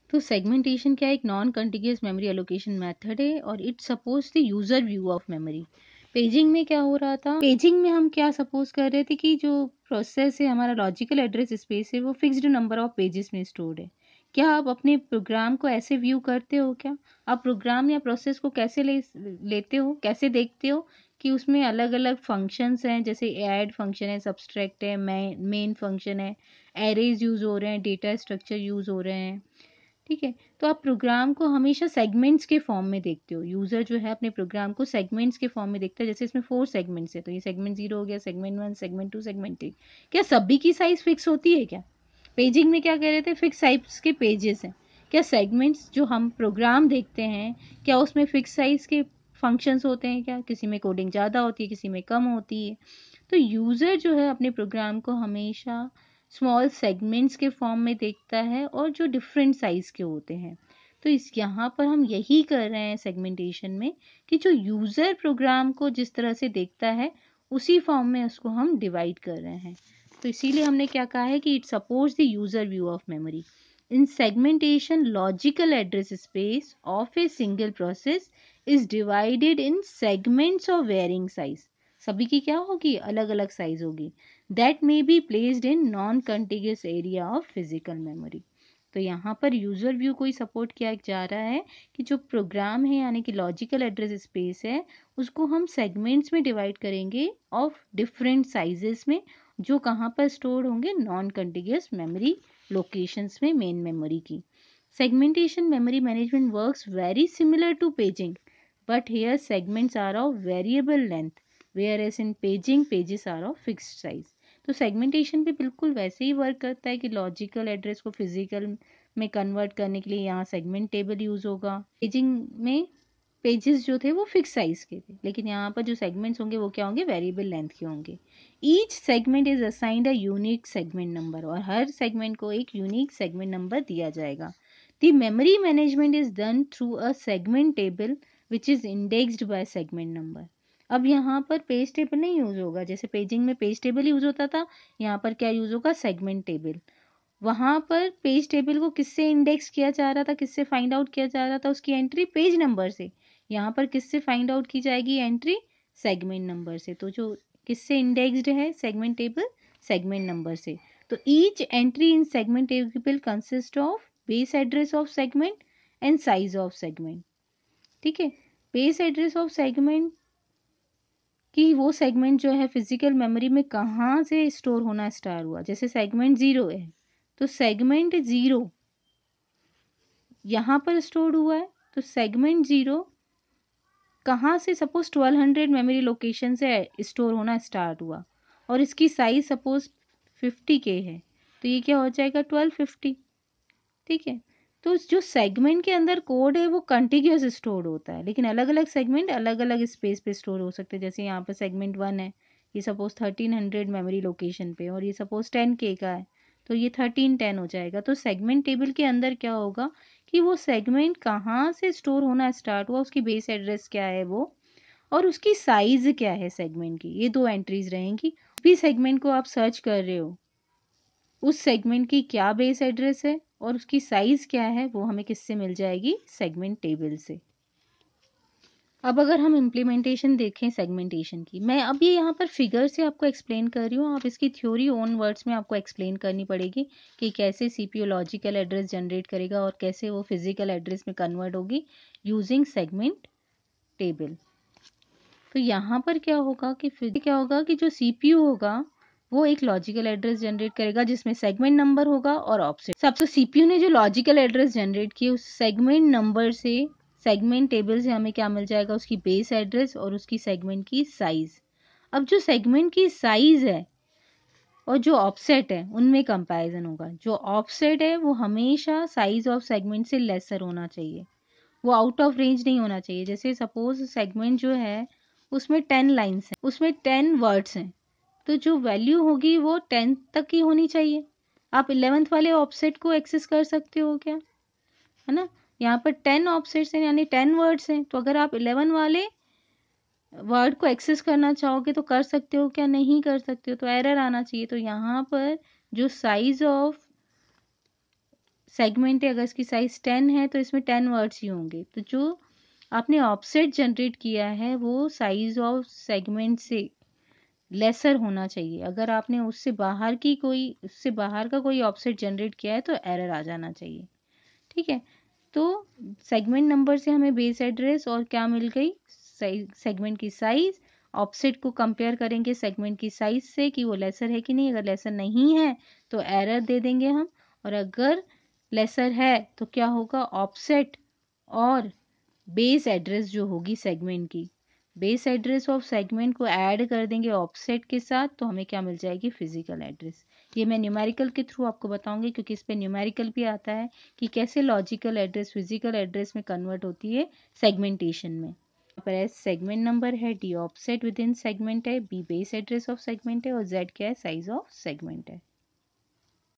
तो सेगमेंटेशन क्या एक non contiguous memory allocation method है और it supports the user view of memory. Paging में क्या हो रहा था, पेजिंग में हम क्या सपोज कर रहे थे कि जो प्रोसेस है हमारा लॉजिकल एड्रेस स्पेस है वो फिक्स्ड नंबर ऑफ पेजेस में स्टोर्ड है। क्या आप अपने प्रोग्राम को ऐसे व्यू करते हो? क्या आप प्रोग्राम या प्रोसेस को कैसे लेते हो, कैसे देखते हो कि उसमें अलग अलग फंक्शंस हैं, जैसे ऐड फंक्शन है, सब्सट्रैक्ट है, मेन फंक्शन है, एरेज यूज हो रहे हैं, डेटा स्ट्रक्चर यूज हो रहे हैं। ठीक है, तो आप प्रोग्राम को हमेशा सेगमेंट्स के फॉर्म में देखते हो। यूजर जो है अपने प्रोग्राम को सेगमेंट्स के फॉर्म में देखता है। जैसे इसमें 4 सेगमेंट्स है, तो ये सेगमेंट 0 हो गया, सेगमेंट 1, सेगमेंट 2, सेगमेंट 3। क्या सभी की साइज फिक्स होती है? क्या पेजिंग में क्या कह रहे थे, फिक्स साइज के पेजेस हैं। क्या सेगमेंट्स जो हम प्रोग्राम देखते हैं, क्या उसमें फिक्स साइज के फंक्शंस होते हैं? क्या किसी में कोडिंग ज़्यादा होती है, किसी में कम होती है? तो यूज़र जो है अपने प्रोग्राम को हमेशा स्मॉल सेगमेंट्स के फॉर्म में देखता है और जो डिफरेंट साइज़ के होते हैं। तो इस यहाँ पर हम यही कर रहे हैं सेगमेंटेशन में कि जो यूज़र प्रोग्राम को जिस तरह से देखता है उसी फॉर्म में उसको हम डिवाइड कर रहे हैं। तो इसीलिए हमने क्या कहा है कि it supports the user view of memory. In segmentation, logical address space of a single process is divided in segments of varying size. सभी की क्या होगी, अलग अलग साइज होगी। That may be placed in non-contiguous area of physical memory. तो यहाँ पर यूजर व्यू को ही सपोर्ट किया जा रहा है कि जो प्रोग्राम है यानी कि लॉजिकल एड्रेस स्पेस है उसको हम सेगमेंट्स में डिवाइड करेंगे ऑफ डिफरेंट साइजेस में, जो कहाँ पर स्टोर होंगे, नॉन कंटिग्यूअस मेमोरी लोकेशंस में मेन मेमोरी की। Segmentation memory management works very similar to paging, but here segments are of variable length, whereas in paging pages are of fixed size. तो segmentation भी बिल्कुल वैसे ही work करता है कि लॉजिकल एड्रेस को फिजिकल में कन्वर्ट करने के लिए यहाँ सेगमेंट टेबल यूज होगा। पेजिंग में पेजेस जो थे वो फिक्स साइज के थे, लेकिन यहाँ पर जो सेगमेंट्स होंगे वो क्या होंगे, वेरिएबल लेंथ के होंगे। Each segment is assigned a unique segment number, और हर सेगमेंट को एक यूनिक सेगमेंट नंबर दिया जाएगा। The memory management is done through a segment table which is indexed by segment number. अब यहाँ पर पेज टेबल नहीं यूज होगा, जैसे पेजिंग में पेज टेबल यूज होता था, यहाँ पर क्या यूज होगा, सेगमेंट टेबल। वहां पर पेज टेबल को किससे इंडेक्स किया जा रहा था, किससे फाइंड आउट किया जा रहा था, उसकी एंट्री पेज नंबर से। यहाँ पर किससे फाइंड आउट की जाएगी एंट्री, सेगमेंट नंबर से। तो जो किससे इंडेक्स्ड है सेगमेंट टेबल, सेगमेंट नंबर से। तो each entry in segment table consist of base address of segment and size of segment. ठीक है, बेस एड्रेस ऑफ सेगमेंट कि वो सेगमेंट जो है फिजिकल मेमोरी में कहाँ से स्टोर होना स्टार्ट हुआ। जैसे सेगमेंट 0 है तो सेगमेंट 0 यहाँ पर स्टोर हुआ है, तो सेगमेंट 0 कहाँ से, सपोज 1200 मेमोरी लोकेशन से स्टोर होना स्टार्ट हुआ और इसकी साइज सपोज 50K है, तो ये क्या हो जाएगा, 1250। ठीक है, तो जो सेगमेंट के अंदर कोड है वो कंटिग्यूअस स्टोर होता है, लेकिन अलग अलग सेगमेंट अलग अलग स्पेस पे स्टोर हो सकते हैं। जैसे यहाँ पर सेगमेंट 1 है, ये सपोज 1300 मेमोरी लोकेशन पे, और ये सपोज 10K का है, तो ये 1310 हो जाएगा। तो सेगमेंट टेबल के अंदर क्या होगा कि वो सेगमेंट कहाँ से स्टोर होना स्टार्ट हुआ, उसकी बेस एड्रेस क्या है वो, और उसकी साइज क्या है सेगमेंट की, ये दो एंट्रीज रहेंगी। भी सेगमेंट को आप सर्च कर रहे हो, उस सेगमेंट की क्या बेस एड्रेस है और उसकी साइज क्या है, वो हमें किससे मिल जाएगी, सेगमेंट टेबल से। अब अगर हम इम्प्लीमेंटेशन देखें सेगमेंटेशन की, मैं अब ये यहाँ पर फिगर से आपको एक्सप्लेन कर रही हूँ, आप इसकी थ्योरी ओन वर्ड्स में आपको एक्सप्लेन करनी पड़ेगी कि कैसे सीपीयू लॉजिकल एड्रेस जनरेट करेगा और कैसे वो फिजिकल एड्रेस में कन्वर्ट होगी यूजिंग सेगमेंट टेबल। तो यहाँ पर क्या होगा कि जो सीपीयू होगा वो एक लॉजिकल एड्रेस जनरेट करेगा जिसमें सेगमेंट नंबर होगा और ऑफसेट। सबसे सीपीयू ने जो लॉजिकल एड्रेस जनरेट किया उस सेगमेंट नंबर से, सेगमेंट टेबल से हमें क्या मिल जाएगा, उसकी बेस एड्रेस और उसकी सेगमेंट की साइज। अब जो सेगमेंट की साइज है और जो ऑफसेट है उनमें कंपैरिजन होगा। जो ऑफसेट है वो हमेशा साइज ऑफ सेगमेंट से लेसर होना चाहिए, वो आउट ऑफ रेंज नहीं होना चाहिए। जैसे सपोज सेगमेंट जो है उसमें 10 लाइन्स हैं, उसमें 10 वर्ड्स हैं, तो जो वैल्यू होगी वो 10 तक की होनी चाहिए। आप 11th वाले ऑफसेट को एक्सेस कर सकते हो क्या, है ना। यहाँ पर 10 ऑफसेट्स हैं यानी 10 वर्ड्स हैं, तो अगर आप 11 वाले वर्ड को एक्सेस करना चाहोगे तो कर सकते हो क्या, नहीं कर सकते हो, तो एरर आना चाहिए। तो यहाँ पर जो साइज ऑफ सेगमेंट है, अगर इसकी साइज 10 है तो इसमें 10 वर्ड्स ही होंगे। तो जो आपने ऑफसेट जनरेट किया है वो साइज ऑफ सेगमेंट से लेसर होना चाहिए। अगर आपने उससे बाहर का कोई ऑफसेट जनरेट किया है तो एरर आ जाना चाहिए। ठीक है, तो सेगमेंट नंबर से हमें बेस एड्रेस और क्या मिल गई, सेगमेंट की साइज। ऑफसेट को कंपेयर करेंगे सेगमेंट की साइज से कि वो लेसर है कि नहीं। अगर लेसर नहीं है तो एरर दे देंगे हम, और अगर लेसर है तो क्या होगा, ऑफसेट और बेस एड्रेस जो होगी सेगमेंट की, बेस एड्रेस ऑफ सेगमेंट को ऐड कर देंगे ऑफसेट के साथ, तो हमें क्या मिल जाएगी, फिजिकल एड्रेस। ये मैं न्यूमेरिकल के थ्रू आपको बताऊंगी, क्योंकि इस पे न्यूमेरिकल भी आता है कि कैसे लॉजिकल एड्रेस फिजिकल एड्रेस में कन्वर्ट होती है सेगमेंटेशन में। यहाँ पर एस सेगमेंट नंबर है, D offset within segment है, B base address of segment है, और जेड क्या है, साइज ऑफ सेगमेंट है।